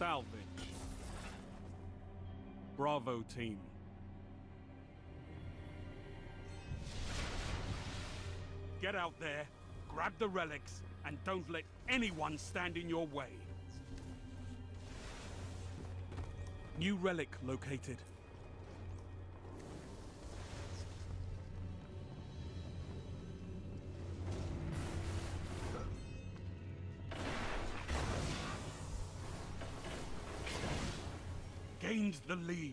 salvage. Bravo team. Get out there, grab the relics, and don't let anyone stand in your way. New relic located. Gained the lead.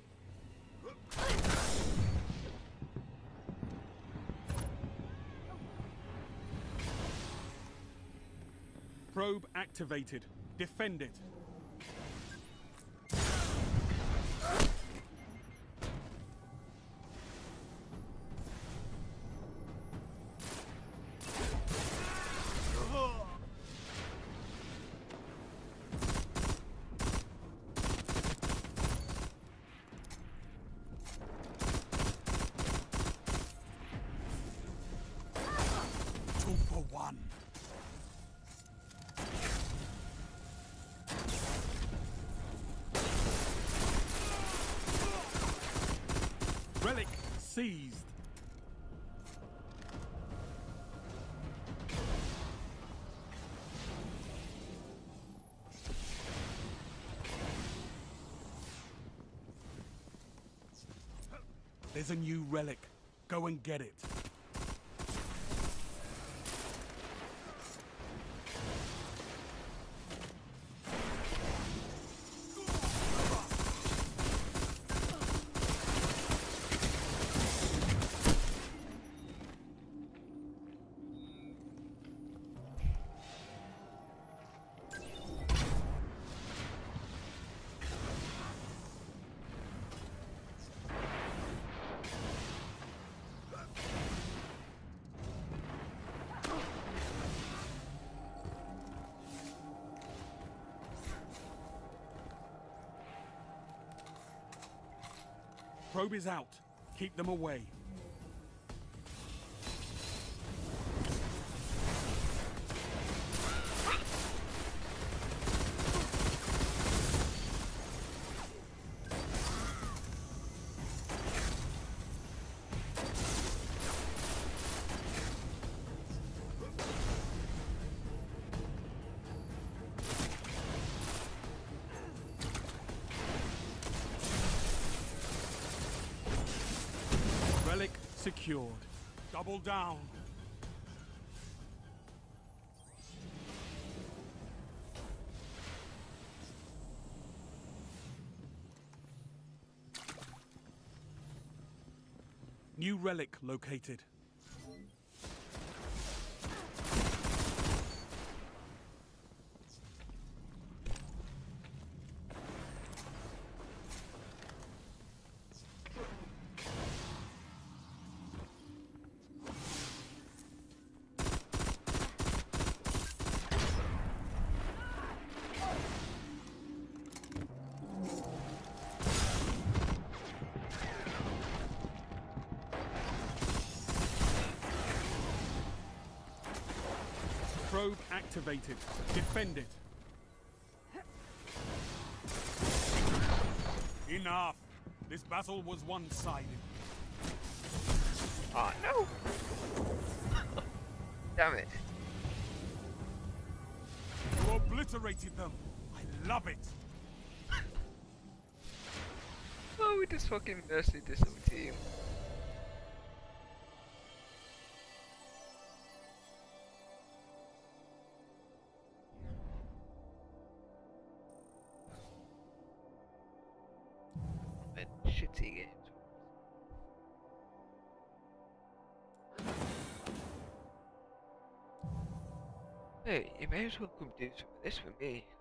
Probe activated. Defend it. Two for one. Relic seized. There's a new relic. Go and get it. Probe is out. Keep them away. Relic secured. Double down. New relic located. Probe activated. Defend it. Enough. This battle was one-sided. Oh no! Damn it. You obliterated them. I love it. Oh, we just fucking mercy this whole team. Shitty games. Hey, you may as well come do some of this for me.